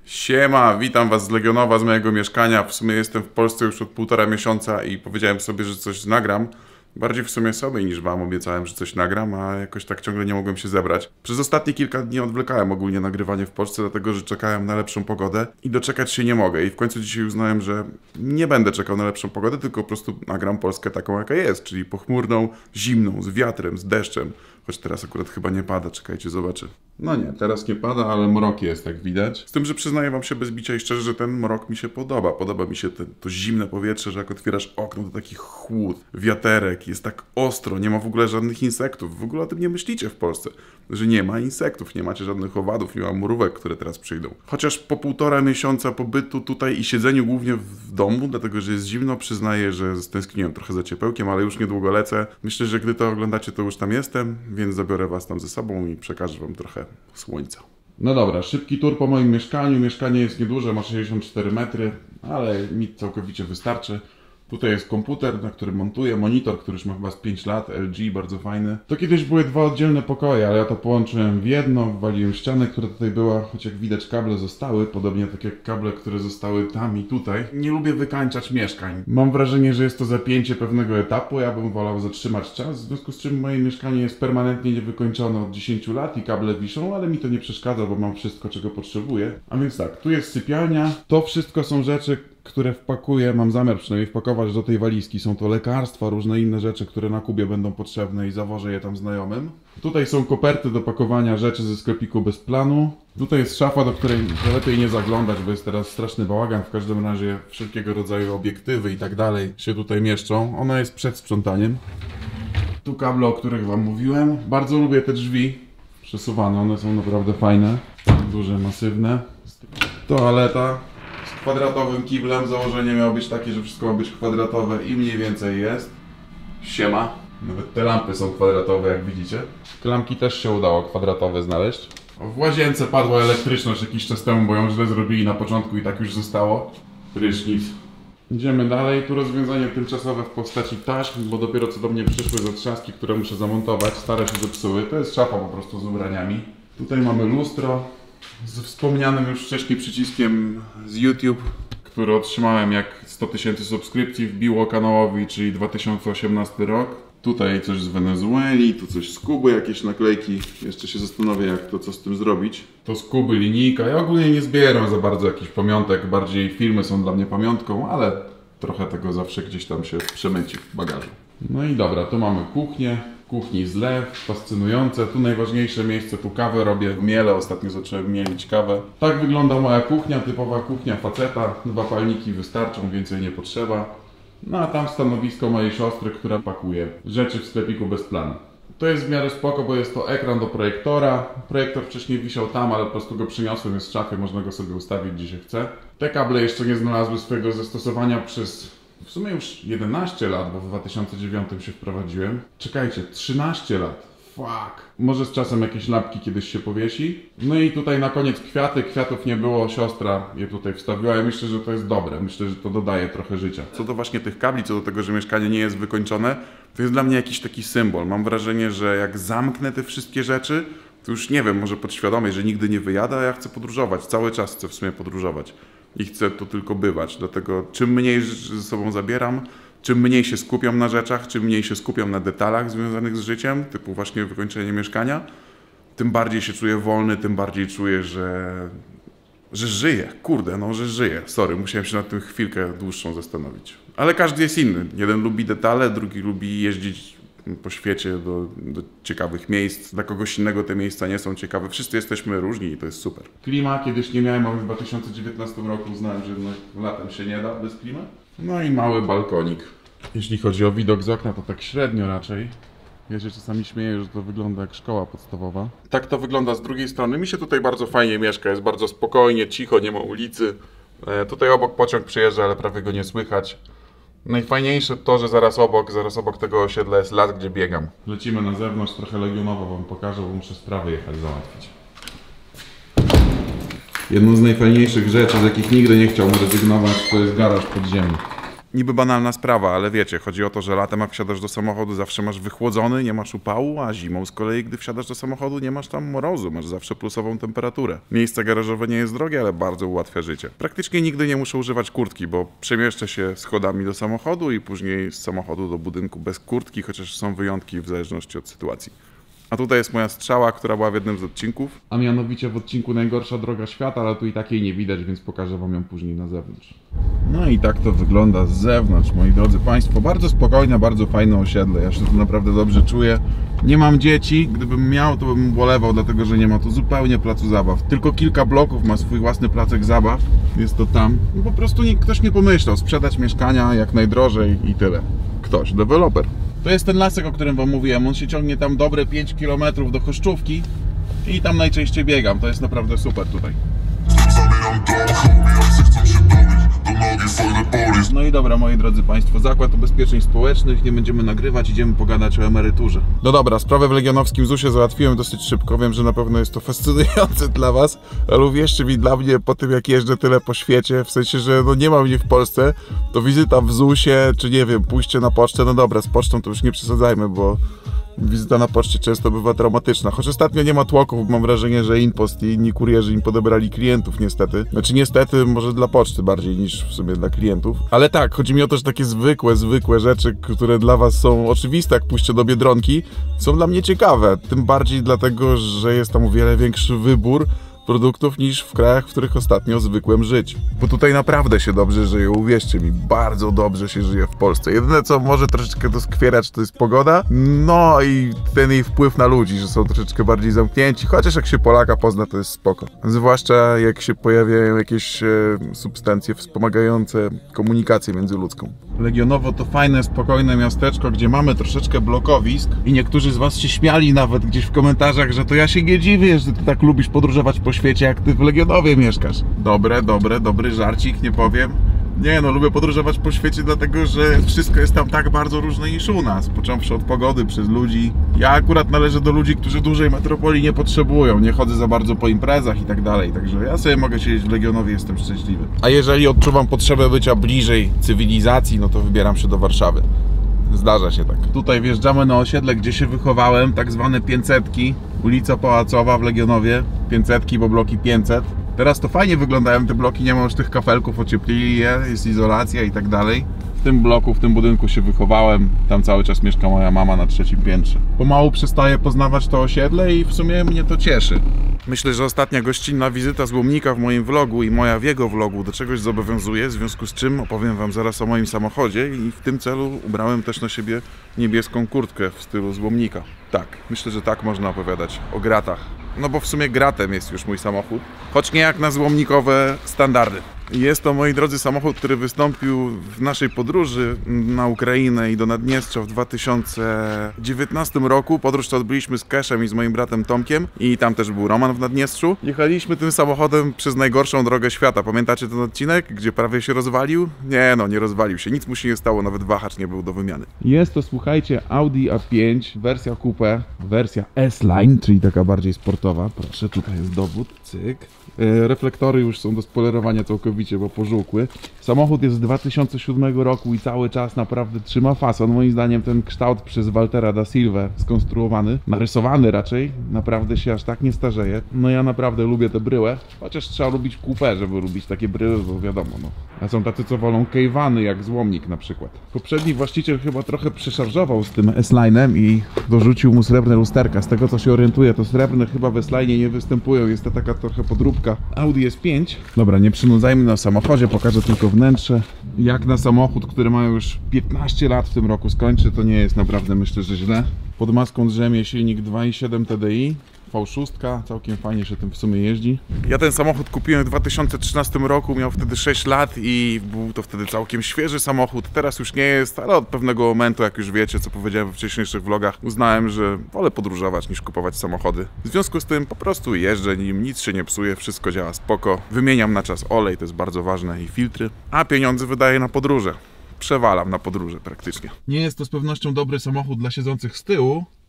Siema, witam was z Legionowa, z mojego mieszkania. W sumie jestem w Polsce już od 1,5 miesiąca i powiedziałem sobie, że coś nagram. Bardziej w sumie sobie niż wam obiecałem, że coś nagram, a jakoś tak ciągle nie mogłem się zebrać. Przez ostatnie kilka dni odwlekałem ogólnie nagrywanie w Polsce, dlatego że czekałem na lepszą pogodę i doczekać się nie mogę. I w końcu dzisiaj uznałem, że nie będę czekał na lepszą pogodę, tylko po prostu nagram Polskę taką, jaka jest, czyli pochmurną, zimną, z wiatrem, z deszczem. Choć teraz akurat chyba nie pada, czekajcie, zobaczę. No nie, teraz nie pada, ale mrok jest, jak widać. Z tym, że przyznaję wam się bez bicia i szczerze, że ten mrok mi się podoba. Podoba mi się to zimne powietrze, że jak otwierasz okno, to taki chłód, wiaterek, jest tak ostro, nie ma w ogóle żadnych insektów. W ogóle o tym nie myślicie w Polsce, że nie ma insektów, nie macie żadnych owadów, nie ma mrówek, które teraz przyjdą. Chociaż po 1,5 miesiąca pobytu tutaj i siedzeniu głównie w domu, dlatego że jest zimno, przyznaję, że stęskniłem trochę za ciepełkiem, ale już niedługo lecę. Myślę, że gdy to oglądacie, to już tam jestem, więc zabiorę was tam ze sobą i przekażę wam trochę słońca. No dobra, szybki tour po moim mieszkaniu. Mieszkanie jest nieduże, ma 64 metry, ale mi całkowicie wystarczy. Tutaj jest komputer, na którym montuję, monitor, który już ma chyba z 5 lat, LG, bardzo fajny. To kiedyś były 2 oddzielne pokoje, ale ja to połączyłem w jedno, waliłem ścianę, która tutaj była, choć jak widać kable zostały, podobnie tak jak kable, które zostały tam i tutaj. Nie lubię wykańczać mieszkań. Mam wrażenie, że jest to zapięcie pewnego etapu, ja bym wolał zatrzymać czas, w związku z czym moje mieszkanie jest permanentnie niewykończone od 10 lat i kable wiszą, ale mi to nie przeszkadza, bo mam wszystko, czego potrzebuję. A więc tak, tu jest sypialnia, to wszystko są rzeczy, które wpakuję, mam zamiar przynajmniej wpakować do tej walizki. Są to lekarstwa, różne inne rzeczy, które na Kubie będą potrzebne i zawożę je tam znajomym. Tutaj są koperty do pakowania rzeczy ze sklepiku bez planu. Tutaj jest szafa, do której lepiej nie zaglądać, bo jest teraz straszny bałagan. W każdym razie wszelkiego rodzaju obiektywy i tak dalej się tutaj mieszczą. Ona jest przed sprzątaniem. Tu kable, o których wam mówiłem. Bardzo lubię te drzwi przesuwane, one są naprawdę fajne. Duże, masywne. Toaleta z kwadratowym kiblem. Założenie miało być takie, że wszystko ma być kwadratowe i mniej więcej jest. Siema. Nawet te lampy są kwadratowe, jak widzicie. Klamki też się udało kwadratowe znaleźć. W łazience padła elektryczność jakiś czas temu, bo ją źle zrobili na początku i tak już zostało. Prysznic. Idziemy dalej. Tu rozwiązanie tymczasowe w postaci taśm, bo dopiero co do mnie przyszły zatrzaski, które muszę zamontować. Stare się zepsuły. To jest szafa po prostu z ubraniami. Tutaj mamy lustro z wspomnianym już wcześniej przyciskiem z YouTube, który otrzymałem jak 100 000 subskrypcji wbiło kanałowi, czyli 2018 rok. Tutaj coś z Wenezueli, tu coś z Kuby, jakieś naklejki. Jeszcze się zastanowię, jak to, co z tym zrobić. To z Kuby linijka. Ja ogólnie nie zbieram za bardzo jakichś pamiątek, bardziej filmy są dla mnie pamiątką, ale trochę tego zawsze gdzieś tam się przemyci w bagażu. No i dobra, tu mamy kuchnię. Kuchni zlew, fascynujące. Tu najważniejsze miejsce, tu kawę robię w miele. Ostatnio zacząłem mielić kawę. Tak wygląda moja kuchnia, typowa kuchnia faceta. 2 palniki wystarczą, więcej nie potrzeba. No a tam stanowisko mojej siostry, która pakuje rzeczy w sklepiku bez planu. To jest w miarę spoko, bo jest to ekran do projektora. Projektor wcześniej wisiał tam, ale po prostu go przyniosłem z szafy, można go sobie ustawić gdzie się chce. Te kable jeszcze nie znalazły swojego zastosowania przez w sumie już 11 lat, bo w 2009 się wprowadziłem. Czekajcie, 13 lat. Fuck. Może z czasem jakieś lampki kiedyś się powiesi. No i tutaj na koniec kwiaty. Kwiatów nie było, siostra je tutaj wstawiła. Ja myślę, że to jest dobre. Myślę, że to dodaje trochę życia. Co do właśnie tych kabli, co do tego, że mieszkanie nie jest wykończone, to jest dla mnie jakiś taki symbol. Mam wrażenie, że jak zamknę te wszystkie rzeczy, to już nie wiem, może podświadomie, że nigdy nie wyjadę, a ja chcę podróżować. Cały czas chcę w sumie podróżować. I chcę tu tylko bywać. Dlatego czym mniej ze sobą zabieram, czym mniej się skupiam na rzeczach, czym mniej się skupiam na detalach związanych z życiem, typu właśnie wykończenie mieszkania, tym bardziej się czuję wolny, tym bardziej czuję, że żyję. Kurde, no, że żyję. Sorry, musiałem się nad tym chwilkę dłuższą zastanowić. Ale każdy jest inny. Jeden lubi detale, drugi lubi jeździć po świecie do ciekawych miejsc. Dla kogoś innego te miejsca nie są ciekawe. Wszyscy jesteśmy różni i to jest super. Klima kiedyś nie miałem, ale w 2019 roku uznałem, że latem się nie da bez klimy. No i mały balkonik. Jeśli chodzi o widok z okna, to tak średnio raczej. Ja się czasami śmieję, że to wygląda jak szkoła podstawowa. Tak to wygląda z drugiej strony. Mi się tutaj bardzo fajnie mieszka, jest bardzo spokojnie, cicho, nie ma ulicy. Tutaj obok pociąg przyjeżdża, ale prawie go nie słychać. Najfajniejsze to, że zaraz obok tego osiedla jest las, gdzie biegam. Lecimy na zewnątrz, trochę Legionowo wam pokażę, bo muszę sprawy jechać załatwić. Jedną z najfajniejszych rzeczy, z jakich nigdy nie chciałbym rezygnować, to jest garaż podziemny. Niby banalna sprawa, ale wiecie, chodzi o to, że latem jak wsiadasz do samochodu, zawsze masz wychłodzony, nie masz upału, a zimą z kolei, gdy wsiadasz do samochodu, nie masz tam mrozu, masz zawsze plusową temperaturę. Miejsce garażowe nie jest drogie, ale bardzo ułatwia życie. Praktycznie nigdy nie muszę używać kurtki, bo przemieszczę się schodami do samochodu i później z samochodu do budynku bez kurtki, chociaż są wyjątki w zależności od sytuacji. A tutaj jest moja strzała, która była w jednym z odcinków. A mianowicie w odcinku Najgorsza droga świata, ale tu i takiej nie widać, więc pokażę wam ją później na zewnątrz. No i tak to wygląda z zewnątrz, moi drodzy państwo. Bardzo spokojne, bardzo fajne osiedle. Ja się tu naprawdę dobrze czuję. Nie mam dzieci. Gdybym miał, to bym ubolewał, dlatego że nie ma tu zupełnie placu zabaw. Tylko kilka bloków ma swój własny placek zabaw. Jest to tam. No po prostu ktoś nie pomyślał. Sprzedać mieszkania jak najdrożej i tyle. Ktoś, deweloper. To jest ten lasek, o którym wam mówiłem. On się ciągnie tam dobre 5 km do Choszczówki i tam najczęściej biegam. To jest naprawdę super tutaj. No i dobra, moi drodzy państwo, Zakład Ubezpieczeń Społecznych, nie będziemy nagrywać, idziemy pogadać o emeryturze. No dobra, sprawę w Legionowskim ZUS-ie załatwiłem dosyć szybko, wiem, że na pewno jest to fascynujące dla was, ale uwierzcie mi, dla mnie po tym jak jeżdżę tyle po świecie, w sensie, że no nie ma mnie w Polsce, to wizyta w ZUS-ie, czy nie wiem, pójście na pocztę, no dobra, z pocztą to już nie przesadzajmy, bo wizyta na poczcie często bywa traumatyczna. Choć ostatnio nie ma tłoków, mam wrażenie, że InPost i inni kurierzy im podebrali klientów niestety. Znaczy niestety może dla poczty bardziej niż w sumie dla klientów. Ale tak, chodzi mi o to, że takie zwykłe rzeczy, które dla was są oczywiste, jak pójście do Biedronki, są dla mnie ciekawe. Tym bardziej dlatego, że jest tam o wiele większy wybór produktów niż w krajach, w których ostatnio zwykłem żyć. Bo tutaj naprawdę się dobrze żyje, uwierzcie mi, bardzo dobrze się żyje w Polsce. Jedyne co może troszeczkę doskwierać, to jest pogoda, no i ten jej wpływ na ludzi, że są troszeczkę bardziej zamknięci, chociaż jak się Polaka pozna, to jest spoko. Zwłaszcza jak się pojawiają jakieś substancje wspomagające komunikację międzyludzką. Legionowo to fajne, spokojne miasteczko, gdzie mamy troszeczkę blokowisk i niektórzy z was się śmiali nawet gdzieś w komentarzach, że to ja się nie dziwię, że ty tak lubisz podróżować po świecie, jak ty w Legionowie mieszkasz. Dobry żarcik, nie powiem. Nie no, lubię podróżować po świecie, dlatego że wszystko jest tam tak bardzo różne niż u nas. Począwszy od pogody, przez ludzi. Ja akurat należę do ludzi, którzy dużej metropolii nie potrzebują. Nie chodzę za bardzo po imprezach i tak dalej. Także ja sobie mogę siedzieć w Legionowie, jestem szczęśliwy. A jeżeli odczuwam potrzebę bycia bliżej cywilizacji, no to wybieram się do Warszawy. Zdarza się tak. Tutaj wjeżdżamy na osiedle, gdzie się wychowałem, tak zwane 500-ki. Ulica Pałacowa w Legionowie. 500-ki, bo bloki 500. Teraz to fajnie wyglądają te bloki, nie ma już tych kafelków, ocieplili je, jest izolacja i tak dalej. W tym bloku, w tym budynku się wychowałem, tam cały czas mieszka moja mama na 3. piętrze. Pomału przestaję poznawać to osiedle i w sumie mnie to cieszy. Myślę, że ostatnia gościnna wizyta z Łomnika w moim vlogu i moja w jego vlogu do czegoś zobowiązuje, w związku z czym opowiem wam zaraz o moim samochodzie i w tym celu ubrałem też na siebie niebieską kurtkę w stylu z Łomnika. Tak, myślę, że tak można opowiadać o gratach. No bo w sumie gratem jest już mój samochód, choć nie jak na złomnikowe standardy. Jest to, moi drodzy, samochód, który wystąpił w naszej podróży na Ukrainę i do Naddniestrza w 2019 roku. Podróż to odbyliśmy z Keszem i z moim bratem Tomkiem i tam też był Roman w Naddniestrzu. Jechaliśmy tym samochodem przez najgorszą drogę świata. Pamiętacie ten odcinek, gdzie prawie się rozwalił? Nie no, nie rozwalił się, nic mu się nie stało, nawet wahacz nie był do wymiany. Jest to, słuchajcie, Audi A5, wersja coupé, wersja S-Line, czyli taka bardziej sportowa. Proszę, tutaj jest dowód, cyk. Reflektory już są do spoilerowania całkowicie, bo pożółkły. Samochód jest z 2007 roku i cały czas naprawdę trzyma fason. Moim zdaniem ten kształt przez Waltera da Silva skonstruowany, narysowany raczej, naprawdę się aż tak nie starzeje. No ja naprawdę lubię te bryłę, chociaż trzeba lubić coupé, żeby lubić takie bryły, bo wiadomo, no. A są tacy, co wolą Cave'any, jak Złomnik na przykład. Poprzedni właściciel chyba trochę przeszarżował z tym S-Line'em i dorzucił mu srebrne lusterka. Z tego co się orientuję, to srebrne chyba w S-Line'ie nie występują, jest to taka trochę podróbka Audi S5. Dobra, nie przynudzajmy na samochodzie, pokażę tylko wnętrze. Jak na samochód, który ma już 15 lat w tym roku skończy, to nie jest naprawdę, myślę, że źle. Pod maską drzemie silnik 2.7 TDI. V6, całkiem fajnie się tym w sumie jeździ. Ja ten samochód kupiłem w 2013 roku, miał wtedy 6 lat i był to wtedy całkiem świeży samochód. Teraz już nie jest, ale od pewnego momentu, jak już wiecie, co powiedziałem we wcześniejszych vlogach, uznałem, że wolę podróżować niż kupować samochody. W związku z tym po prostu jeżdżę nim, nic się nie psuje, wszystko działa spoko. Wymieniam na czas olej, to jest bardzo ważne, i filtry, a pieniądze wydaję na podróże. Przewalam na podróże praktycznie. Nie jest to z pewnością dobry samochód dla siedzących z tyłu,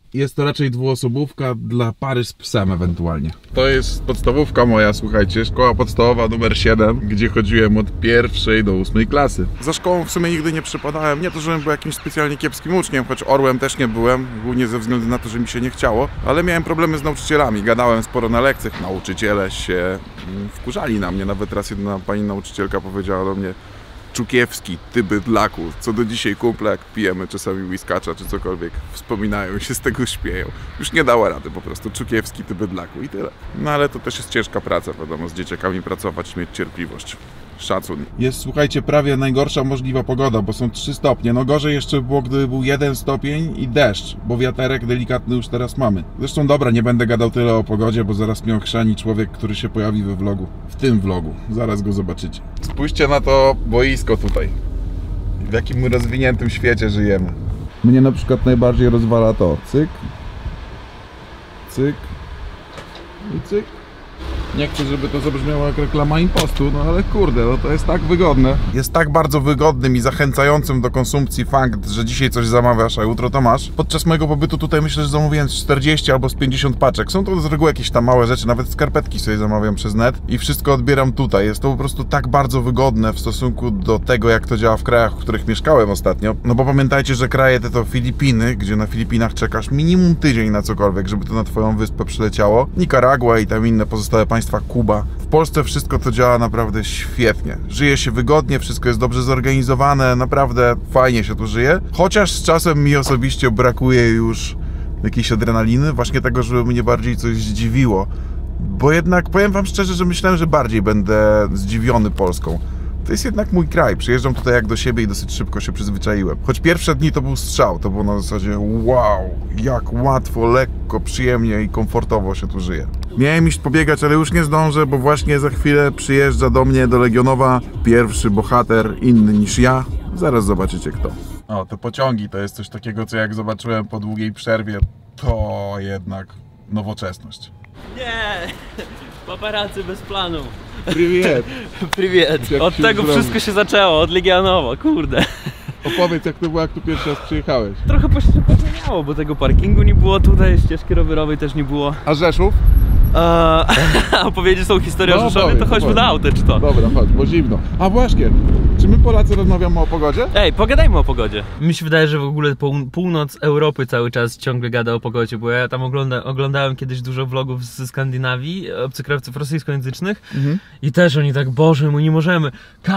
Jest to raczej dwuosobówka dla pary z psem ewentualnie. To jest podstawówka moja, słuchajcie, szkoła podstawowa numer 7, gdzie chodziłem od 1. do 8. klasy. Za szkołą w sumie nigdy nie przypadałem, nie to, żebym był jakimś specjalnie kiepskim uczniem, choć orłem też nie byłem, głównie ze względu na to, że mi się nie chciało, ale miałem problemy z nauczycielami, gadałem sporo na lekcjach, nauczyciele się wkurzali na mnie, nawet raz jedna pani nauczycielka powiedziała do mnie: Czukiewski, ty bydlaku, co do dzisiaj kumple, jak pijemy czasami whiskacza czy cokolwiek, wspominają i się z tego śmieją. Już nie dała rady po prostu, Czukiewski, ty bydlaku i tyle. No ale to też jest ciężka praca, wiadomo, z dzieciakami pracować, mieć cierpliwość. Szacun. Jest, słuchajcie, prawie najgorsza możliwa pogoda, bo są 3 stopnie. No gorzej jeszcze było, gdyby był 1 stopień i deszcz, bo wiaterek delikatny już teraz mamy. Zresztą dobra, nie będę gadał tyle o pogodzie, bo zaraz mnie ochrzani człowiek, który się pojawi we vlogu. W tym vlogu. Zaraz go zobaczycie. Spójrzcie na to boisko tutaj. W jakim rozwiniętym świecie żyjemy. Mnie na przykład najbardziej rozwala to. Cyk. Cyk. I cyk. Nie chcę, żeby to zabrzmiało jak reklama impostu, no ale kurde, no to jest tak wygodne. Jest tak bardzo wygodnym i zachęcającym do konsumpcji fakt, że dzisiaj coś zamawiasz, a jutro to masz. Podczas mojego pobytu tutaj myślę, że zamówiłem 40 albo z 50 paczek. Są to z reguły jakieś tam małe rzeczy, nawet skarpetki sobie zamawiam przez net i wszystko odbieram tutaj. Jest to po prostu tak bardzo wygodne w stosunku do tego, jak to działa w krajach, w których mieszkałem ostatnio. No bo pamiętajcie, że kraje te to Filipiny, gdzie na Filipinach czekasz minimum tydzień na cokolwiek, żeby to na twoją wyspę przyleciało. Nikaragua i tam inne pozostałe państwa, Kuba. W Polsce wszystko to działa naprawdę świetnie. Żyje się wygodnie, wszystko jest dobrze zorganizowane, naprawdę fajnie się tu żyje. Chociaż z czasem mi osobiście brakuje już jakiejś adrenaliny, właśnie tego, żeby mnie bardziej coś zdziwiło. Bo jednak powiem wam szczerze, że myślałem, że bardziej będę zdziwiony Polską. To jest jednak mój kraj. Przyjeżdżam tutaj jak do siebie i dosyć szybko się przyzwyczaiłem. Choć pierwsze dni to był strzał, to było na zasadzie wow, jak łatwo, lekko, przyjemnie i komfortowo się tu żyje. Miałem iść pobiegać, ale już nie zdążę, bo właśnie za chwilę przyjeżdża do mnie, do Legionowa, pierwszy bohater, inny niż ja. Zaraz zobaczycie kto. O, te pociągi to jest coś takiego, co jak zobaczyłem po długiej przerwie, to jednak nowoczesność. Nie! Paparazzi bez planu. Привет! Привет! Od tego wszystko się zaczęło, od Legionowa, kurde. Opowiedz, jak to było, jak tu pierwszy raz przyjechałeś. Trochę pośredniało, bo tego parkingu nie było tutaj, ścieżki rowerowej też nie było. A Rzeszów? Opowiedzieć tą historię o Rzeszowie, to chodźmy na auto, czy to? Dobra, chodź, bo zimno. A właśnie, czy my Polacy rozmawiamy o pogodzie? Ej, pogadajmy o pogodzie. Mi się wydaje, że w ogóle północ Europy cały czas ciągle gada o pogodzie, bo ja tam oglądałem kiedyś dużo vlogów ze Skandynawii, obcokrajowców rosyjskojęzycznych i też oni tak, Boże mój, nie możemy.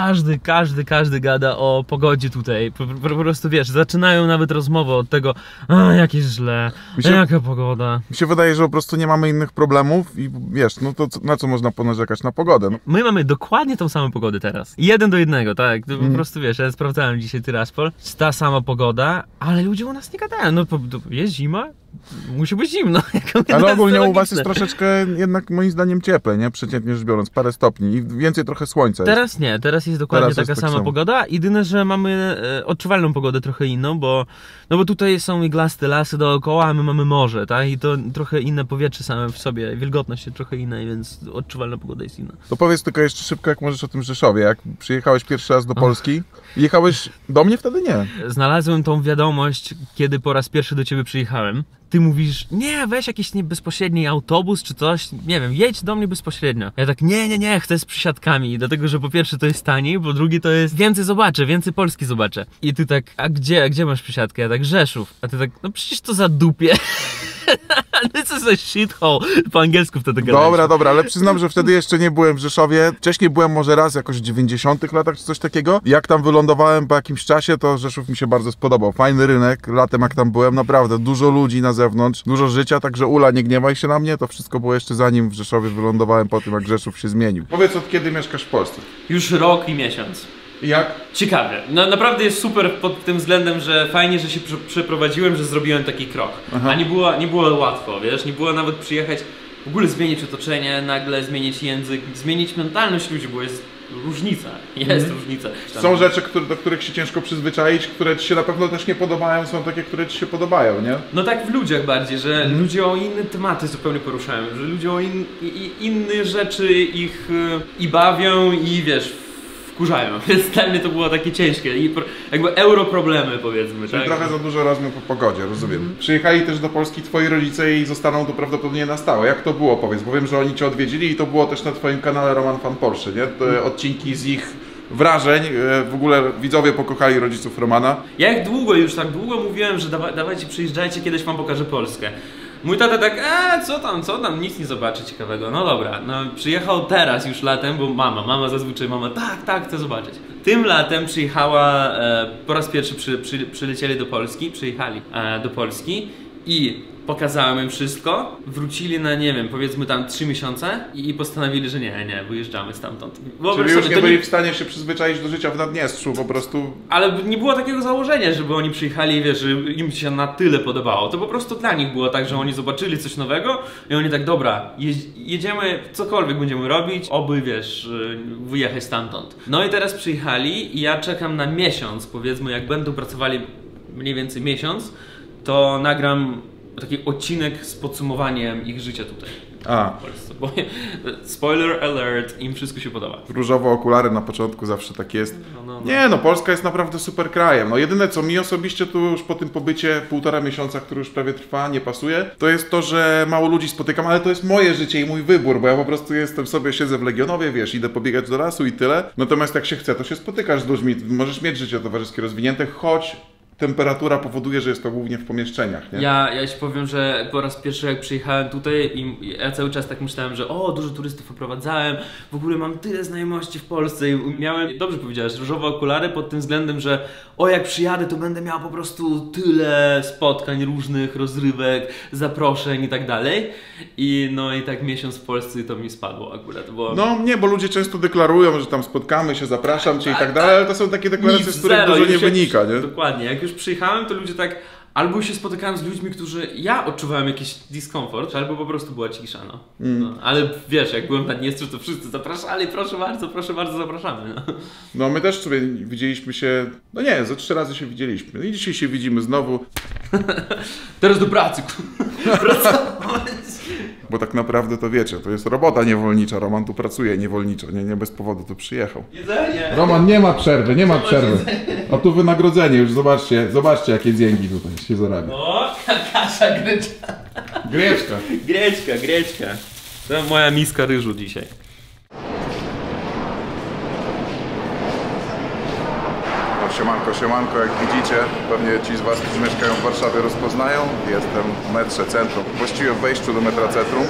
Każdy gada o pogodzie tutaj. Po prostu wiesz, zaczynają nawet rozmowę od tego, jak jest źle, jaka pogoda. Mi się wydaje, że po prostu nie mamy innych problemów i wiesz, no to na co można ponarzekać? Na pogodę. No. My mamy dokładnie tą samą pogodę teraz. 1 do 1, tak? To po prostu wiesz, ja sprawdzałem dzisiaj Tyraspol, ta sama pogoda, ale ludzie u nas nie gadają. No jest zima, musi być zimno. Ale ogólnie u was jest troszeczkę jednak moim zdaniem cieplej, nie? Przeciętnie rzecz biorąc, parę stopni i więcej trochę słońca jest. Teraz nie, teraz jest dokładnie taka sama pogoda. Jedyne, że mamy odczuwalną pogodę trochę inną, bo tutaj są iglaste lasy dookoła, a my mamy morze, tak? I to trochę inne powietrze same w sobie, wilgotność jest trochę inna, więc odczuwalna pogoda jest inna. To powiedz tylko jeszcze szybko, jak możesz o tym Rzeszowie. Jak przyjechałeś pierwszy raz do Polski, jechałeś do mnie? Wtedy nie. Znalazłem tą wiadomość, kiedy po raz pierwszy do ciebie przyjechałem. Ty mówisz, nie, weź jakiś bezpośredni autobus czy coś, nie wiem, jedź do mnie bezpośrednio. Ja tak, nie, chcę z przysiadkami, dlatego, że po pierwsze to jest taniej, po drugie to jest więcej zobaczę, więcej Polski zobaczę. I ty tak, a gdzie masz przysiadkę? Ja tak, Rzeszów. A ty tak, no przecież to za dupie. This is a shithole. Po angielsku wtedy gadałem. Dobra, ale przyznam, że wtedy jeszcze nie byłem w Rzeszowie. Wcześniej byłem może raz jakoś w 90-tych latach czy coś takiego. Jak tam wylądowałem po jakimś czasie, to Rzeszów mi się bardzo spodobał. Fajny rynek, latem jak tam byłem, naprawdę dużo ludzi na zewnątrz, dużo życia, także Ula, nie gniewaj się na mnie, to wszystko było jeszcze zanim w Rzeszowie wylądowałem, po tym jak Rzeszów się zmienił. Powiedz, od kiedy mieszkasz w Polsce? Już rok i miesiąc. Jak? Ciekawie. No, naprawdę jest super pod tym względem, że fajnie, że się przeprowadziłem, że zrobiłem taki krok. Aha. A nie było łatwo, wiesz, nie było nawet przyjechać, w ogóle zmienić otoczenie, nagle zmienić język, zmienić mentalność ludzi, bo jest różnica, różnica. Są rzeczy, do których się ciężko przyzwyczaić, które ci się na pewno też nie podobają, są takie, które ci się podobają, nie? No tak w ludziach bardziej, że ludzie o inne tematy zupełnie poruszają, że ludzie o inne rzeczy ich i bawią i wiesz, wkurzają, więc dla mnie to było takie ciężkie i jakby europroblemy, powiedzmy, Czyli tak? trochę za dużo rozmów o pogodzie, rozumiem. Przyjechali też do Polski twoi rodzice i zostaną tu prawdopodobnie na stałe. Jak to było, powiedz? Bo wiem, że oni cię odwiedzili i to było też na twoim kanale Roman Fan Porsche, nie? Te odcinki z ich wrażeń. W ogóle widzowie pokochali rodziców Romana. Ja jak długo, już tak długo mówiłem, że dawajcie, przyjeżdżajcie, kiedyś wam pokażę Polskę. Mój tata tak, co tam, nic nie zobaczy ciekawego. No dobra, no przyjechał teraz już latem, bo mama zazwyczaj, tak, chcę zobaczyć. Tym latem przyjechała, po raz pierwszy przyjechali do Polski i pokazałem im wszystko, wrócili na, nie wiem, powiedzmy tam 3 miesiące i postanowili, że nie, wyjeżdżamy stamtąd. Czyli już nie byli w stanie się przyzwyczaić do życia w Naddniestrzu, po prostu... Ale nie było takiego założenia, żeby oni przyjechali i wiesz, że im się na tyle podobało. To po prostu dla nich było tak, że oni zobaczyli coś nowego i oni tak, dobra, jedziemy, cokolwiek będziemy robić, oby, wiesz, wyjechać stamtąd. No i teraz przyjechali i ja czekam na miesiąc, powiedzmy, jak będą pracowali mniej więcej miesiąc, to nagram taki odcinek z podsumowaniem ich życia tutaj. W Polsce. Bo, spoiler alert, im wszystko się podoba. Różowe okulary na początku zawsze tak jest. No. Nie no, Polska jest naprawdę super krajem. No jedyne co mi osobiście tu już po tym pobycie 1,5 miesiąca, który już prawie trwa, nie pasuje, to jest to, że mało ludzi spotykam, ale to jest moje życie i mój wybór, bo ja po prostu siedzę w Legionowie, wiesz, idę pobiegać do lasu i tyle. Natomiast jak się chce, to się spotykasz z ludźmi, możesz mieć życie towarzyskie rozwinięte, choć temperatura powoduje, że jest to głównie w pomieszczeniach, nie? Ja ci powiem, że po raz pierwszy jak przyjechałem tutaj i ja cały czas tak myślałem, że dużo turystów oprowadzałem, w ogóle mam tyle znajomości w Polsce i miałem, dobrze powiedziałeś, różowe okulary pod tym względem, że jak przyjadę, to będę miał po prostu tyle spotkań różnych, rozrywek, zaproszeń i tak dalej. I tak miesiąc w Polsce to mi spadło akurat, bo... No nie, bo ludzie często deklarują, że tam spotkamy się, zapraszam cię i tak dalej, ale to są takie deklaracje, z których dużo nie wynika, nie? Dokładnie, jak już przyjechałem, to ludzie tak albo się spotykałem z ludźmi, którzy ja odczuwałem jakiś dyskomfort, albo po prostu była cisza, no. Ale wiesz, jak byłem na Naddniestrzu, to wszyscy zapraszali, proszę bardzo, zapraszamy. No my też sobie widzieliśmy się, ze 3 razy się widzieliśmy. I dzisiaj się widzimy znowu. Teraz do pracy. Bo tak naprawdę to wiecie, to jest robota niewolnicza. Roman tu pracuje niewolniczo, nie bez powodu tu przyjechał. Jedzenie! Roman, nie ma przerwy. A tu wynagrodzenie, już zobaczcie jakie dzięki tutaj się zarabia. Kasza gryczka. Greczka. To moja miska ryżu dzisiaj. Siemanko, jak widzicie, pewnie ci z was, którzy mieszkają w Warszawie, rozpoznają. Jestem w metrze Centrum, właściwie w wejściu do metra Centrum.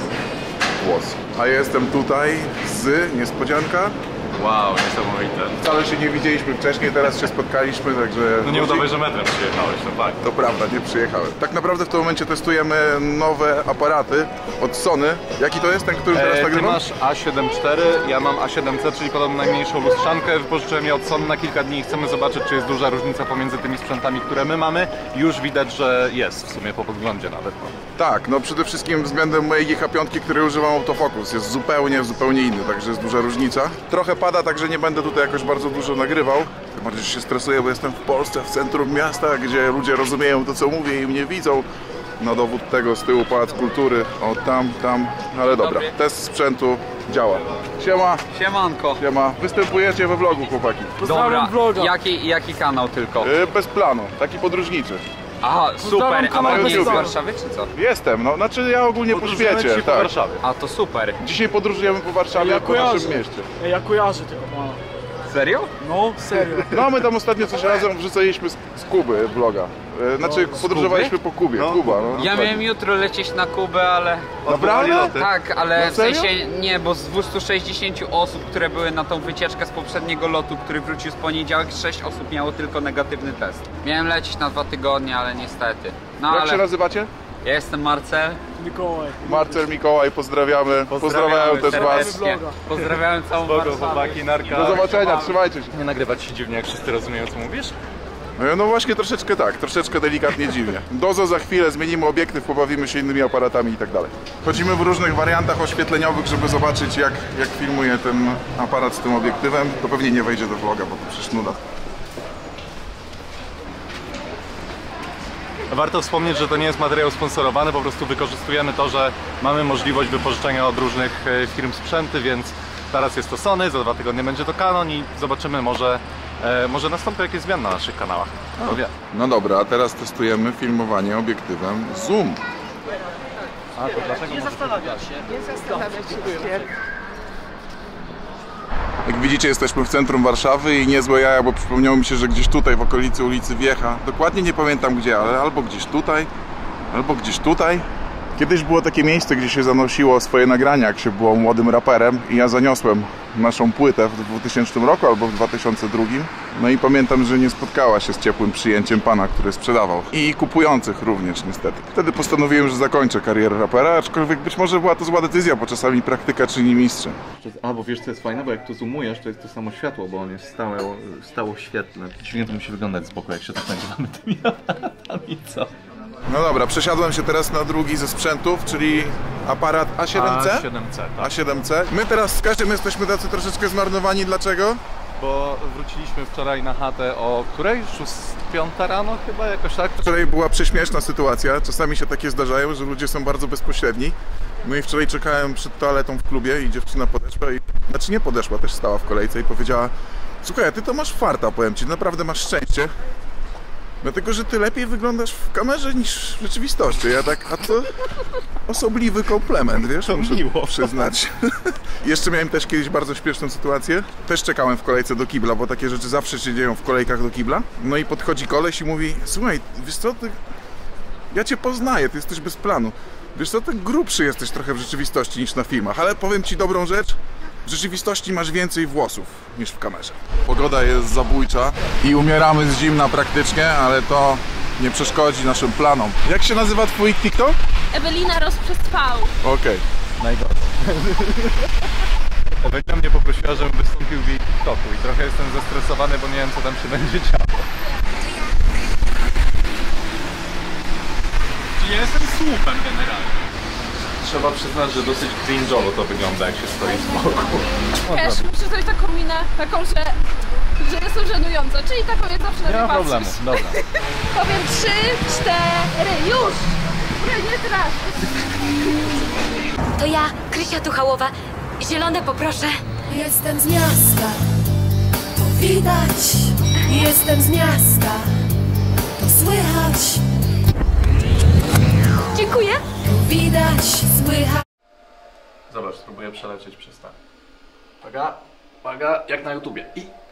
A jestem tutaj z niespodzianka. Wow, niesamowite. Wcale się nie widzieliśmy wcześniej, teraz się spotkaliśmy, także... No nie udawaj, że metrem przyjechałeś, to fakt. To prawda, nie przyjechałem. Tak naprawdę w tym momencie testujemy nowe aparaty od Sony. Jaki to jest ten, który teraz Ty nagrywam? masz A7 IV, ja mam A7C, czyli podobno najmniejszą lustrzankę. Wypożyczyłem je od Sony na kilka dni i chcemy zobaczyć, czy jest duża różnica pomiędzy tymi sprzętami, które my mamy. Już widać, że jest w sumie po podglądzie nawet. Tak, no przede wszystkim względem mojej GH5, której używam autofocus, jest zupełnie inny, także jest duża różnica. Trochę pada, także nie będę tutaj jakoś bardzo dużo nagrywał. Tym bardziej się stresuję, bo jestem w Polsce, w centrum miasta, gdzie ludzie rozumieją to, co mówię i mnie widzą. Na dowód tego z tyłu Pałac Kultury, tam, ale dobra. Test sprzętu działa. Siema. Siemanko. Siema. Występujecie we vlogu, chłopaki. Dobra, jaki kanał tylko? Bez planu, taki podróżniczy. Aha, super, a pan na nie jest z YouTubie. Warszawy czy co? Jestem, no, znaczy ja ogólnie po świecie, po tak. Warszawie. A to super. Dzisiaj podróżujemy po Warszawie, po naszym mieście. Ja kojarzę tego pana. Serio? No, serio. No, my tam ostatnio coś razem wrzucaliśmy z Kuby vloga. Znaczy, podróżowaliśmy po Kubie, Kuba. No, Ja miałem jutro lecieć na Kubę, ale... Naprawdę? Tak, ale No, w serio? sensie nie, bo z 260 osób, które były na tą wycieczkę z poprzedniego lotu, który wrócił z poniedziałek, 6 osób miało tylko negatywny test. Miałem lecieć na 2 tygodnie, ale niestety. No Jak się ale nazywacie? ja jestem Marcel. Mikołaj. Marcel, Mikołaj, pozdrawiamy. Pozdrawiam też was. serdecznie. Pozdrawiam całą Spoko, Warszawę. chłopaki, narka. Do zobaczenia, trzymajcie się. Nie nagrywać się dziwnie, jak wszyscy rozumieją, co mówisz? No właśnie troszeczkę tak, troszeczkę delikatnie dziwnie. Dozo za chwilę, zmienimy obiektyw, pobawimy się innymi aparatami i tak dalej. Chodzimy w różnych wariantach oświetleniowych, żeby zobaczyć jak filmuje ten aparat z tym obiektywem. To pewnie nie wejdzie do vloga, bo to przecież nuda. Warto wspomnieć, że to nie jest materiał sponsorowany, po prostu wykorzystujemy to, że mamy możliwość wypożyczenia od różnych firm sprzęty, więc Teraz jest to Sony, za 2 tygodnie będzie to Canon i zobaczymy, może nastąpi jakieś zmiany na naszych kanałach. Kto wie. No dobra, a teraz testujemy filmowanie obiektywem zoom. A to dlaczego? Nie zastanawiam się. Jak widzicie, jesteśmy w centrum Warszawy i niezłe jaja, bo przypomniało mi się, że gdzieś tutaj w okolicy ulicy Wiecha, dokładnie nie pamiętam gdzie, ale albo gdzieś tutaj, albo gdzieś tutaj. Kiedyś było takie miejsce, gdzie się zanosiło swoje nagrania, jak się było młodym raperem i ja zaniosłem naszą płytę w 2000 roku albo w 2002. No i pamiętam, że nie spotkała się z ciepłym przyjęciem pana, który sprzedawał. I kupujących również niestety. Wtedy postanowiłem, że zakończę karierę rapera, aczkolwiek być może była to zła decyzja, bo czasami praktyka czyni mistrzem. Albo wiesz co jest fajne, bo jak tu zoomujesz, to jest to samo światło, bo on jest stało świetlne. Dziwnie to musi wyglądać z boku, jak się tak nagrywamy tymi aparatami, co? No dobra, przesiadłem się teraz na drugi ze sprzętów, czyli aparat A7C. A7C, tak. A7C. My teraz z Kasiem jesteśmy tacy troszeczkę zmarnowani. Dlaczego? Bo wróciliśmy wczoraj na chatę o której? 5 rano chyba, jakoś tak? Wczoraj była prześmieszna sytuacja. Czasami się takie zdarzają, że ludzie są bardzo bezpośredni. No i wczoraj czekałem przed toaletą w klubie i dziewczyna podeszła i... Znaczy nie podeszła, też stała w kolejce i powiedziała: słuchaj, a ty to masz farta, powiem ci, naprawdę masz szczęście. Dlatego, że ty lepiej wyglądasz w kamerze niż w rzeczywistości. Ja tak, a to osobliwy komplement, wiesz? To muszę miło. przyznać. Jeszcze miałem też kiedyś bardzo śpieszną sytuację. Też czekałem w kolejce do kibla, bo takie rzeczy zawsze się dzieją w kolejkach do kibla. No i podchodzi koleś i mówi: słuchaj, wiesz co, ja cię poznaję, ty jesteś bez planu. Wiesz co, ty grubszy jesteś trochę w rzeczywistości niż na filmach, ale powiem ci dobrą rzecz. W rzeczywistości masz więcej włosów niż w kamerze. Pogoda jest zabójcza i umieramy z zimna praktycznie, ale to nie przeszkodzi naszym planom. Jak się nazywa twój TikTok? Ewelina rozprzestrzał. Okej. Najgorsze. Ewelina mnie poprosiła, żebym wystąpił w jej TikToku i trochę jestem zestresowany, bo nie wiem, co tam się będzie działo. Ja jestem słupem generalnie. Trzeba przyznać, że dosyć cringe'owo to wygląda, jak się stoi z boku. Też muszę zrobić taką minę, taką, że jest to żenująca, czyli taką jak zawsze na Nie ma mnie problemu, patrzysz. dobra. Powiem 3, 4, już! Nie teraz! To ja, Krysia Tuchałowa. Zielone poproszę. Jestem z miasta, to widać. Jestem z miasta, to słychać. Dziękuję. To widać, słychać. Zobacz, spróbuję przelecieć przez tak. Uwaga, jak na YouTubie.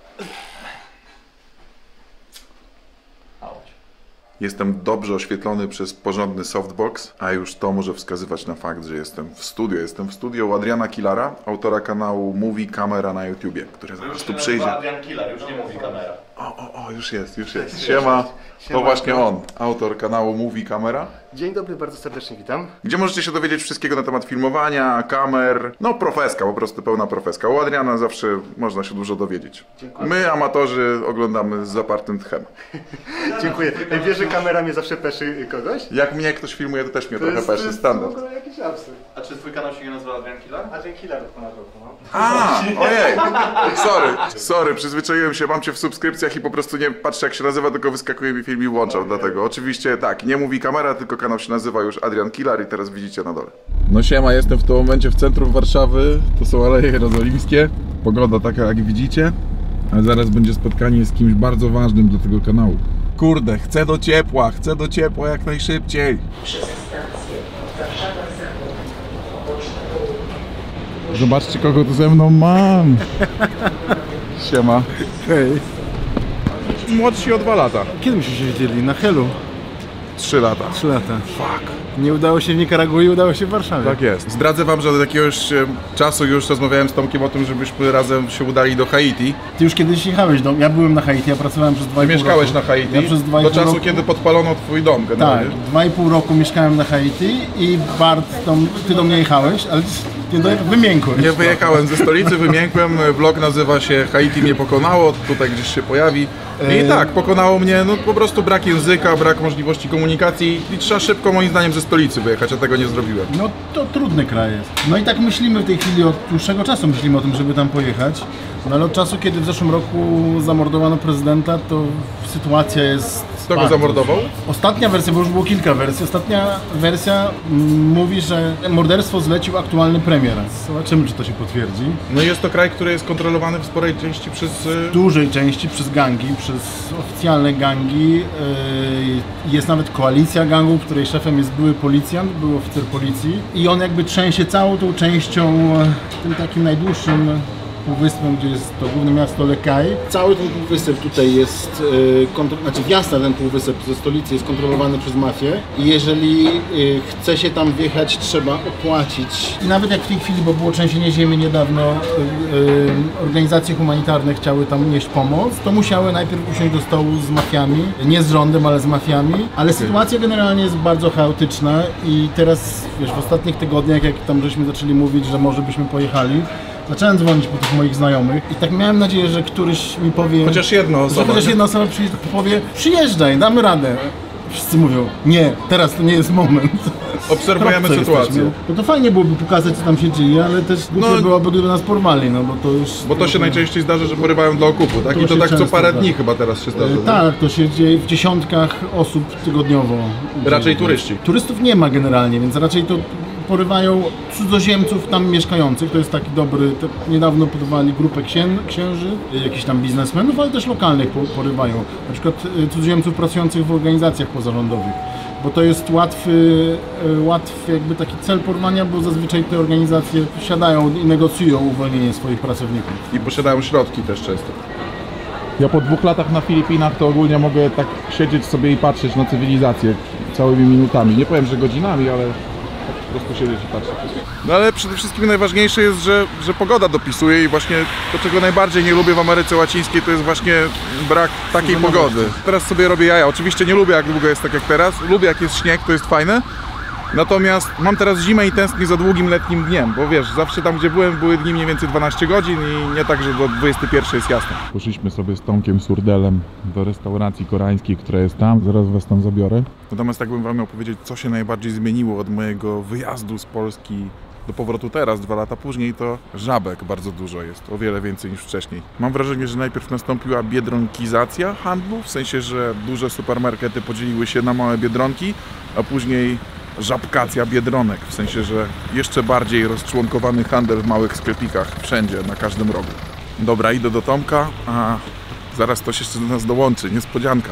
Jestem dobrze oświetlony przez porządny softbox, a już to może wskazywać na fakt, że jestem w studio. Jestem w studio u Adriana Killara, autora kanału Movie Camera na YouTubie, który zaraz tu przyjdzie. Adrian Killar, już nie mówi kamera. O, już jest. Siema. To właśnie on, autor kanału Movie Camera. Dzień dobry, bardzo serdecznie witam. Gdzie możecie się dowiedzieć wszystkiego na temat filmowania, kamer, no profeska, po prostu pełna profeska. U Adriana zawsze można się dużo dowiedzieć. Dziękuję. My, amatorzy, oglądamy z zapartym tchem. Dziękuję. Wiesz, że kamera mnie zawsze peszy kogoś? Jak mnie ktoś filmuje, to też mnie trochę peszy, w standard. ogóle jakiś absurd. A czy twój kanał się nie nazywa Adrian Killar? Adrian Killar od ponad roku, no. A, ojej, sorry, przyzwyczaiłem się, mam cię w subskrypcjach i po prostu nie patrzę jak się nazywa, tylko wyskakuje mi film i włączam, dlatego oczywiście tak, nie mówi kamera, tylko kanał się nazywa już Adrian Killar i teraz widzicie na dole. No siema, jestem w tym momencie w centrum Warszawy, to są Aleje Jerozolimskie, pogoda taka jak widzicie, a zaraz będzie spotkanie z kimś bardzo ważnym dla tego kanału. Kurde, chcę do ciepła jak najszybciej. Zobaczcie, kogo tu ze mną mam. Siema. Hej, Młodsi o 2 lata. kiedy myśmy się widzieli? Na Helu? 3 lata. 3 lata. Fuck. Nie udało się w Nikaragui, udało się w Warszawie. Tak jest. Zdradzę wam, że od jakiegoś czasu już rozmawiałem z Tomkiem o tym, żebyśmy razem się udali do Haiti. Ty już kiedyś jechałeś ja byłem na Haiti, ja pracowałem przez 2,5 roku. Mieszkałeś na Haiti Ja przez 2,5 do czasu, roku... kiedy podpalono twój dom Tak, generalnie. 2,5 roku mieszkałem na Haiti i Bart, ty do mnie jechałeś, ale wymiękłeś. Nie wyjechałem ze stolicy, wymiękłem. Vlog nazywa się Haiti mnie pokonało, tutaj gdzieś się pojawi. I tak, pokonało mnie no po prostu brak języka, brak możliwości komunikacji i trzeba szybko moim zdaniem ze stolicy wyjechać, a tego nie zrobiłem. No to trudny kraj jest. No i tak myślimy w tej chwili, od dłuższego czasu myślimy o tym, żeby tam pojechać. No ale od czasu, kiedy w zeszłym roku zamordowano prezydenta, to sytuacja jest Kto go Bardzo. zamordował? Ostatnia wersja, bo już było kilka wersji, ostatnia wersja mówi, że morderstwo zlecił aktualny premier. Zobaczymy, czy to się potwierdzi. No jest to kraj, który jest kontrolowany w sporej części przez... W dużej części przez gangi, przez oficjalne gangi. Jest nawet koalicja gangów, której szefem jest były policjant, były oficer policji. I on jakby trzęsie całą tą częścią, tym takim najdłuższym półwyspem, gdzie jest to główne miasto Lekaj. Cały ten półwysep tutaj jest, znaczy wjazd na ten półwysep ze stolicy jest kontrolowany przez mafię i jeżeli chce się tam wjechać, trzeba opłacić. I nawet jak w tej chwili, bo było trzęsienie ziemi niedawno, organizacje humanitarne chciały tam nieść pomoc, to musiały najpierw usiąść do stołu z mafiami, nie z rządem, ale z mafiami, ale sytuacja generalnie jest bardzo chaotyczna i teraz, wiesz, w ostatnich tygodniach, jak tam żeśmy zaczęli mówić, że może byśmy pojechali, zacząłem dzwonić po tych moich znajomych i tak miałem nadzieję, że któryś mi powie... Chociaż jedna osoba. Że chociaż jedna osoba powie, przyjeżdżaj, damy radę. Wszyscy mówią, nie, teraz to nie jest moment. Obserwujemy sytuację. Bo to fajnie byłoby pokazać, co tam się dzieje, ale też głupio byłoby, gdyby nas porwali, no bo to już... Bo to się najczęściej zdarza, że porywają dla okupu, tak? I to tak co parę dni chyba teraz się zdarza. Tak, to się dzieje w dziesiątkach osób tygodniowo. Raczej turyści. Turystów nie ma generalnie, więc raczej to porywają cudzoziemców tam mieszkających. To jest taki dobry, niedawno porywali grupę księży, jakichś tam biznesmenów, ale też lokalnych porywają. Na przykład cudzoziemców pracujących w organizacjach pozarządowych. Bo to jest łatwy jakby taki cel porwania, bo zazwyczaj te organizacje siadają i negocjują uwolnienie swoich pracowników. I posiadają środki też często. Ja po 2 latach na Filipinach to ogólnie mogę tak siedzieć sobie i patrzeć na cywilizację całymi minutami. Nie powiem, że godzinami, ale po prostu siedzieć i patrzeć. No ale przede wszystkim najważniejsze jest, że pogoda dopisuje i właśnie to, czego najbardziej nie lubię w Ameryce Łacińskiej, to jest właśnie brak takiej pogody. Teraz sobie robię jaja. Oczywiście nie lubię, jak długo jest tak jak teraz. Lubię, jak jest śnieg, to jest fajne. Natomiast mam teraz zimę i tęsknię za długim letnim dniem, bo wiesz, zawsze tam, gdzie byłem, były dni mniej więcej 12 godzin i nie tak, że do 21 jest jasno. Poszliśmy sobie z Tomkiem Surdelem do restauracji koreańskiej, która jest tam. Zaraz was tam zabiorę. Natomiast jakbym wam miał powiedzieć, co się najbardziej zmieniło od mojego wyjazdu z Polski do powrotu teraz, 2 lata później, to żabek bardzo dużo jest, o wiele więcej niż wcześniej. Mam wrażenie, że najpierw nastąpiła biedronkizacja handlu, w sensie, że duże supermarkety podzieliły się na małe biedronki, a później żabkacja biedronek, w sensie, że jeszcze bardziej rozczłonkowany handel w małych sklepikach, wszędzie, na każdym rogu. Dobra, idę do Tomka, a zaraz ktoś jeszcze do nas dołączy, niespodzianka.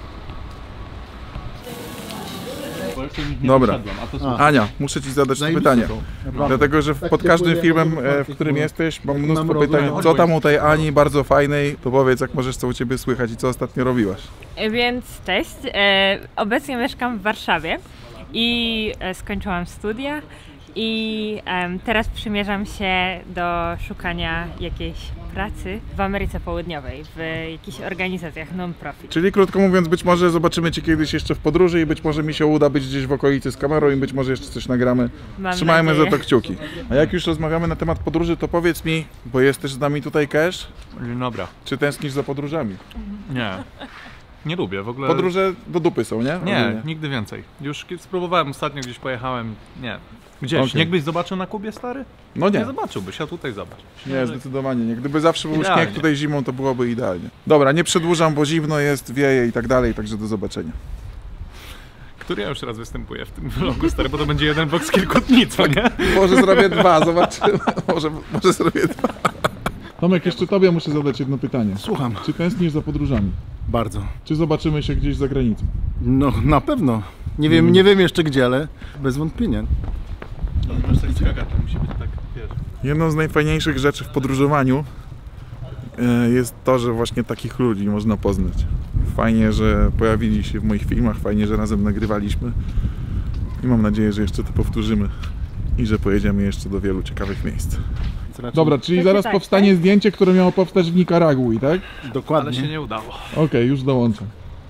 Dobra, Ania, muszę ci zadać pytanie, dlatego że pod każdym filmem, w którym jesteś, mam mnóstwo pytań, co tam u tej Ani bardzo fajnej, to powiedz, jak możesz, co u ciebie słychać i co ostatnio robiłaś. Więc cześć, obecnie mieszkam w Warszawie i skończyłam studia i teraz przymierzam się do szukania jakiejś pracy w Ameryce Południowej, w jakichś organizacjach non-profit. Czyli krótko mówiąc, być może zobaczymy cię kiedyś jeszcze w podróży i być może mi się uda być gdzieś w okolicy z kamerą i być może jeszcze coś nagramy. Trzymajmy za to kciuki. A jak już rozmawiamy na temat podróży, to powiedz mi, bo jest też z nami tutaj Cash. Dzień dobry. Czy tęsknisz za podróżami? Nie. Nie lubię w ogóle. Podróże do dupy są, nie? Nie, nigdy więcej. Już spróbowałem ostatnio, gdzieś pojechałem. Nie. Gdzieś. Śnieg byś zobaczył na Kubie, stary? No nie. Nie zobaczyłbyś, a tutaj zobacz. Nie, zdecydowanie nie. Gdyby zawsze był idealnie. śnieg tutaj zimą, to byłoby idealnie. Dobra, nie przedłużam, bo zimno jest, wieje i tak dalej, także do zobaczenia. Który ja już raz występuję w tym vlogu, stary, bo to będzie jeden vlog z kilku dni, co nie? Może zrobię 2, zobaczymy. Może zrobię 2. Tomek, jeszcze tobie muszę zadać jedno pytanie. Słucham. Czy tęsknisz za podróżami? Bardzo. Czy zobaczymy się gdzieś za granicą? No, na pewno. Nie wiem jeszcze gdzie, ale bez wątpienia. To musi być tak, wiesz. Jedną z najfajniejszych rzeczy w podróżowaniu jest to, że właśnie takich ludzi można poznać. Fajnie, że pojawili się w moich filmach, fajnie, że razem nagrywaliśmy i mam nadzieję, że jeszcze to powtórzymy i że pojedziemy jeszcze do wielu ciekawych miejsc. Dobra, czyli zaraz powstanie zdjęcie, które miało powstać w Nikaragui, tak? Dokładnie. Ale się nie udało. Okej, już dołączam.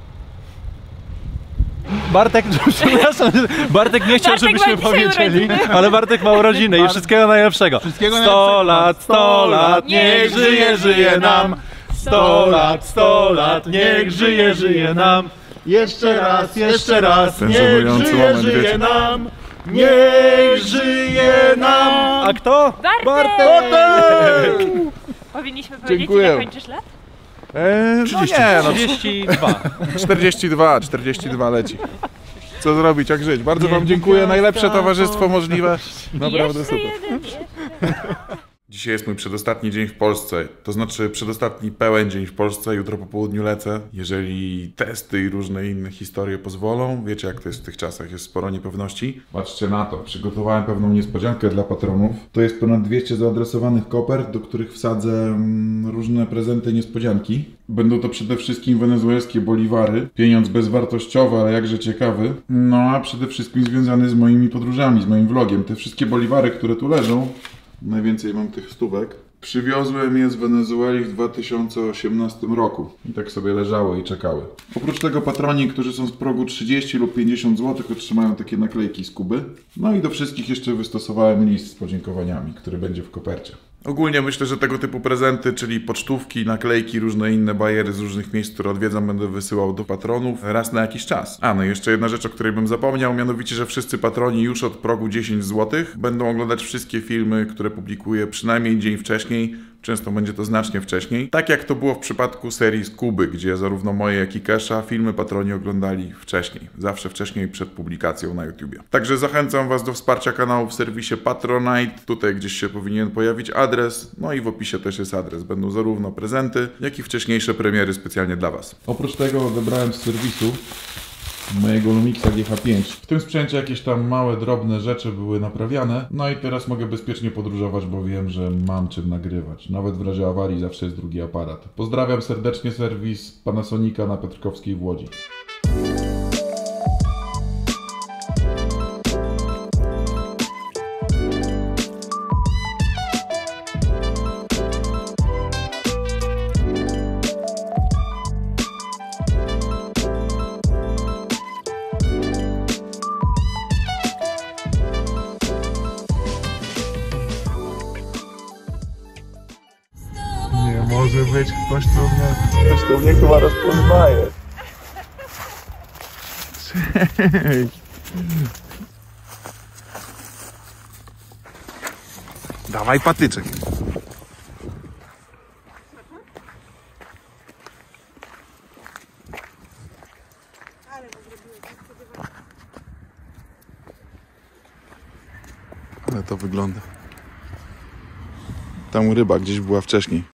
Bartek, przepraszam, Bartek nie chciał, żebyśmy powiedzieli, ale Bartek ma urodziny i wszystkiego najlepszego. 100 lat, niech żyje nam. 100 lat, niech żyje nam. Jeszcze raz, niech żyje nam. Niech żyje nam. A kto? Bartek! Bartek! Powinniśmy powiedzieć, Dziękuję. ile kończysz lat? No nie, no 32. 42 leci. Co zrobić, jak żyć? Bardzo wam dziękuję, najlepsze towarzystwo możliwe. Naprawdę super. Dzisiaj jest mój przedostatni dzień w Polsce, to znaczy przedostatni pełen dzień w Polsce, jutro po południu lecę. Jeżeli testy i różne inne historie pozwolą, wiecie jak to jest w tych czasach, jest sporo niepewności. Patrzcie na to, przygotowałem pewną niespodziankę dla patronów. To jest ponad 200 zaadresowanych kopert, do których wsadzę różne prezenty niespodzianki. Będą to przede wszystkim wenezuelskie boliwary, pieniądz bezwartościowy, ale jakże ciekawy. No a przede wszystkim związany z moimi podróżami, z moim vlogiem. Te wszystkie boliwary, które tu leżą, najwięcej mam tych stówek. Przywiozłem je z Wenezueli w 2018 roku i tak sobie leżały i czekały. Oprócz tego patroni, którzy są z progu 30 lub 50 zł, otrzymają takie naklejki z Kuby. No i do wszystkich jeszcze wystosowałem list z podziękowaniami, który będzie w kopercie. Ogólnie myślę, że tego typu prezenty, czyli pocztówki, naklejki, różne inne bajery z różnych miejsc, które odwiedzam, będę wysyłał do patronów raz na jakiś czas. A, no i jeszcze jedna rzecz, o której bym zapomniał, mianowicie, że wszyscy patroni już od progu 10 zł będą oglądać wszystkie filmy, które publikuję przynajmniej dzień wcześniej. Często będzie to znacznie wcześniej. Tak jak to było w przypadku serii z Kuby, gdzie zarówno moje, jak i Kesha filmy patroni oglądali wcześniej. Zawsze wcześniej przed publikacją na YouTubie. Także zachęcam Was do wsparcia kanału w serwisie Patronite. Tutaj gdzieś się powinien pojawić adres. No i w opisie też jest adres. Będą zarówno prezenty, jak i wcześniejsze premiery specjalnie dla Was. Oprócz tego wybrałem z serwisu mojego Lumixa GH5. W tym sprzęcie jakieś tam małe, drobne rzeczy były naprawiane. No i teraz mogę bezpiecznie podróżować, bo wiem, że mam czym nagrywać. Nawet w razie awarii zawsze jest drugi aparat. Pozdrawiam serdecznie serwis Panasonica na Piotrkowskiej w Łodzi. Nie może być ktoś, kto mnie chyba rozpoznaje. Cześć. Dawaj patyczek. Ale to wygląda. Tam ryba gdzieś była wcześniej.